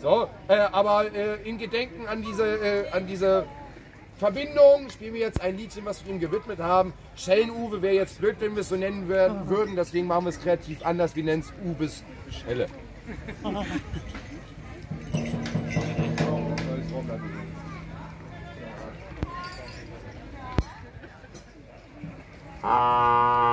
So, aber in Gedenken an diese Verbindung spielen wir jetzt ein Liedchen, was wir ihm gewidmet haben. Schellen-Uwe wäre jetzt blöd, wenn wir es so nennen würden, deswegen machen wir es kreativ anders. Wir nennen es Uwes Schelle. Ah.